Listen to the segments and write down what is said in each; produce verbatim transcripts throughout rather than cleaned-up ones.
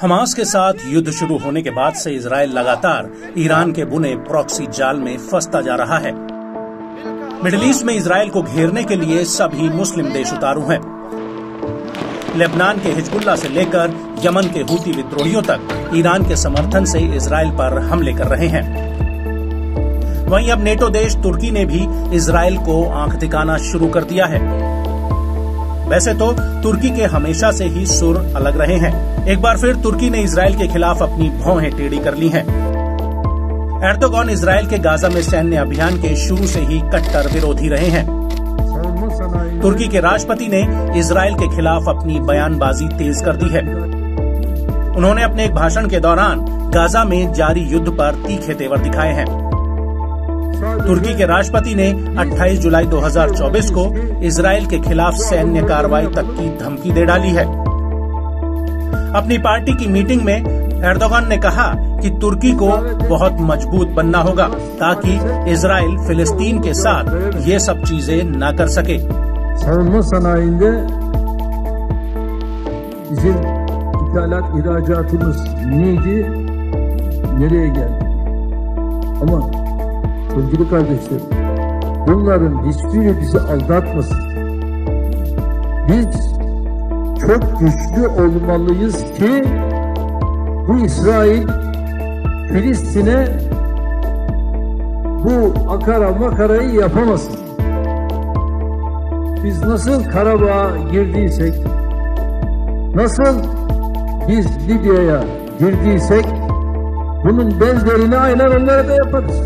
Hamas के साथ युद्ध शुरू होने के बाद से इजराइल लगातार ईरान के बुने प्रॉक्सी जाल में फंसता जा रहा है। मिडिल ईस्ट में इजराइल को घेरने के लिए सभी मुस्लिम देश उतारू हैं। लेबनान के हिजबुल्लाह से लेकर यमन के हूती विद्रोहियों तक ईरान के समर्थन से इजराइल पर हमले कर रहे हैं। वहीं अब नेटो देश तुर्की ने भी इजराइल को आंख दिखाना शुरू कर दिया है। वैसे तो तुर्की के हमेशा से ही सुर अलग रहे हैं। एक बार फिर तुर्की ने इजराइल के खिलाफ अपनी भौहें टेढ़ी कर ली हैं। एर्दोगान इजराइल के गाजा में सैन्य अभियान के शुरू से ही कट्टर विरोधी रहे हैं। तुर्की के राष्ट्रपति ने इजराइल के खिलाफ अपनी बयानबाजी तेज कर दी है। उन्होंने अपने एक भाषण के दौरान गाजा में जारी युद्ध पर तीखे तेवर दिखाए हैं। तुर्की के राष्ट्रपति ने अट्ठाईस जुलाई दो हज़ार चौबीस को इजराइल के खिलाफ सैन्य कार्रवाई तक की धमकी दे डाली है। अपनी पार्टी की मीटिंग में एर्दोगान ने कहा कि तुर्की को बहुत मजबूत बनना होगा ताकि इजराइल फिलिस्तीन के साथ ये सब चीजें न कर सके। Savunma sanayinde bizim ithalat ihracatımız neydi, nereye geldi? Ama sevgili kardeşlerim, bunların hiçbiri bizi aldatmasın. Biz çok güçlü olmalıyız ki bu İsrail Filistin'e bu akara makarayı yapamasın. Biz nasıl Karabağ'a girdiysek, nasıl biz Libya'ya girdiysek, bunun benzerini aynen onlara da yaparız.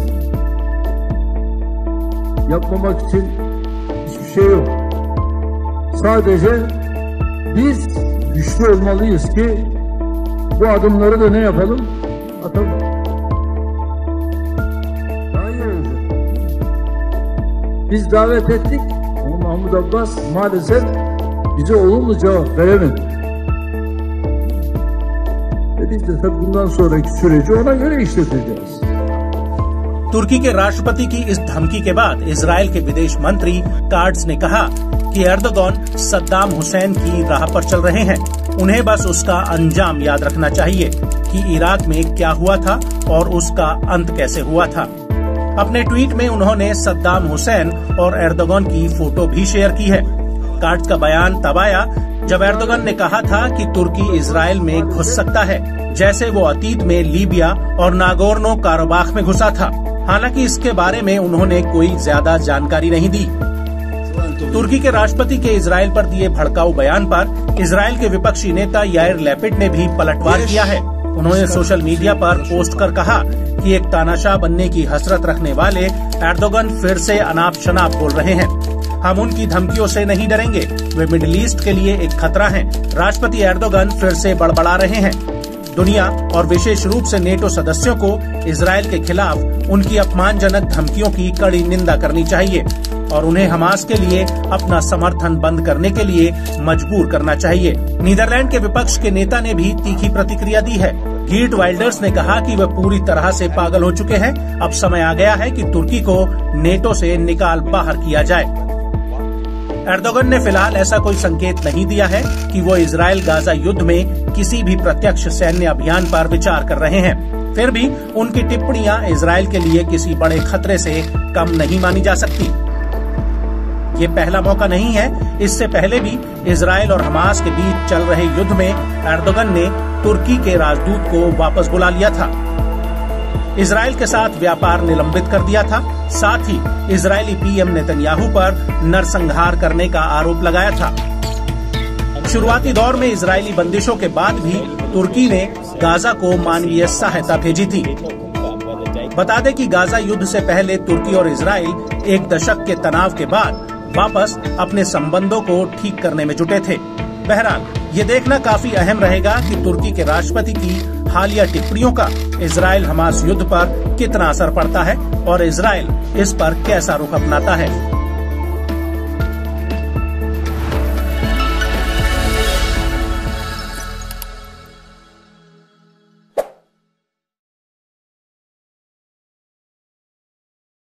Yapmamak için hiçbir şey yok. Sadece biz güçlü olmalıyız ki bu adımları da ne yapalım? Atalım. Daha iyi olacak. Biz davet ettik. Mahmud Abbas maalesef bize olumlu cevap veremedi. Ve biz de tabii bundan sonraki süreci ona göre işleteceğiz. तुर्की के राष्ट्रपति की इस धमकी के बाद Israel के विदेश मंत्री कार्ड्स ने कहा कि एर्दोगान सद्दाम हुसैन की राह पर चल रहे हैं। उन्हें बस उसका अंजाम याद रखना चाहिए कि इराक में क्या हुआ था और उसका अंत कैसे हुआ था। अपने ट्वीट में उन्होंने सद्दाम हुसैन और एर्दोगान की फोटो भी शेयर की है। कार्ड्स का बयान तब आया जब एर्दोगान ने कहा था कि तुर्की इजराइल में घुस सकता है, जैसे वो अतीत में लीबिया और नागोर्नो काराबाख में घुसा था। हालांकि इसके बारे में उन्होंने कोई ज्यादा जानकारी नहीं दी। तुर्की के राष्ट्रपति के इजराइल पर दिए भड़काऊ बयान पर इजराइल के विपक्षी नेता याइर लैपिड ने भी पलटवार किया है। उन्होंने सोशल मीडिया पर पोस्ट कर कहा कि एक तानाशाह बनने की हसरत रखने वाले एर्दोगान फिर से अनाप शनाप बोल रहे हैं। हम उनकी धमकियों से नहीं डरेंगे, वे मिडिल ईस्ट के लिए एक खतरा हैं। राष्ट्रपति एर्दोगान फिर से बड़बड़ा रहे हैं। दुनिया और विशेष रूप से नेटो सदस्यों को इजराइल के खिलाफ उनकी अपमानजनक धमकियों की कड़ी निंदा करनी चाहिए और उन्हें हमास के लिए अपना समर्थन बंद करने के लिए मजबूर करना चाहिए। नीदरलैंड के विपक्ष के नेता ने भी तीखी प्रतिक्रिया दी है। गीर्ट वाइल्डर्स ने कहा कि वे पूरी तरह से पागल हो चुके हैं। अब समय आ गया है कि तुर्की को नेटो से निकाल बाहर किया जाए। एर्दोगान ने फिलहाल ऐसा कोई संकेत नहीं दिया है कि वो इजराइल गाजा युद्ध में किसी भी प्रत्यक्ष सैन्य अभियान पर विचार कर रहे हैं। फिर भी उनकी टिप्पणियां इजराइल के लिए किसी बड़े खतरे से कम नहीं मानी जा सकती। ये पहला मौका नहीं है। इससे पहले भी इजराइल और हमास के बीच चल रहे युद्ध में एर्दोगान ने तुर्की के राजदूत को वापस बुला लिया था, इजराइल के साथ व्यापार निलंबित कर दिया था, साथ ही इजरायली पीएम नेतन्याहू पर नरसंहार करने का आरोप लगाया था। शुरुआती दौर में इजरायली बंदिशों के बाद भी तुर्की ने गाजा को मानवीय सहायता भेजी थी। बता दें कि गाजा युद्ध से पहले तुर्की और इजराइल एक दशक के तनाव के बाद वापस अपने संबंधों को ठीक करने में जुटे थे। बहरहाल ये देखना काफी अहम रहेगा कि तुर्की के राष्ट्रपति की हालिया टिप्पणियों का इजराइल हमास युद्ध पर कितना असर पड़ता है और इजराइल इस पर कैसा रुख अपनाता है।